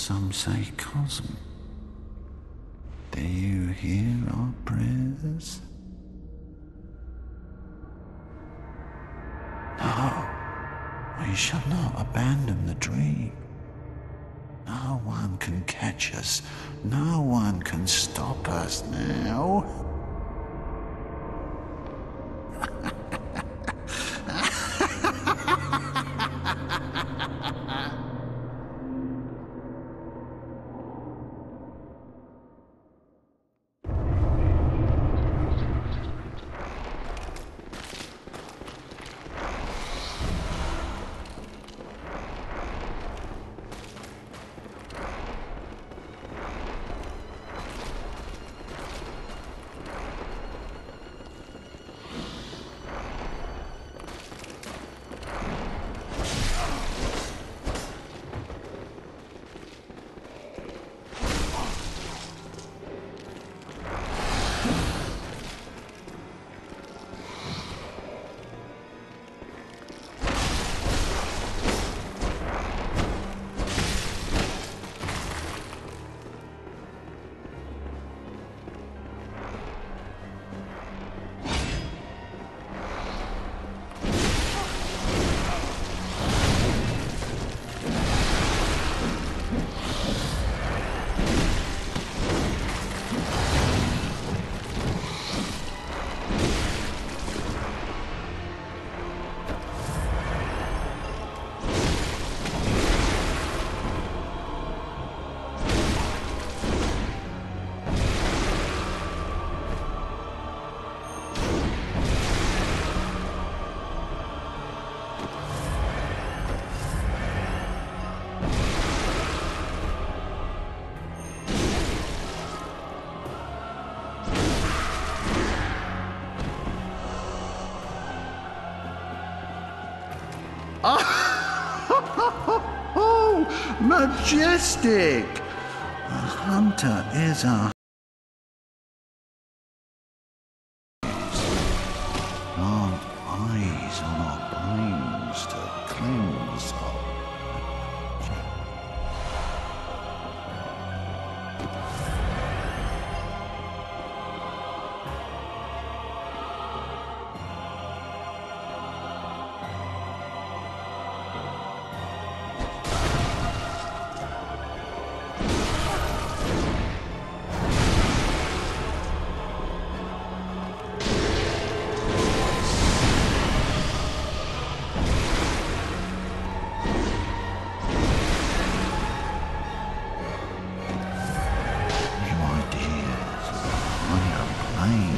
some say cosm. Do you hear our prayers? No, we shall not abandon the dream. No one can catch us. No one can stop us now. Oh, majestic! A hunter is our eyes on our brains to cleanse our... New ideas of a higher plane.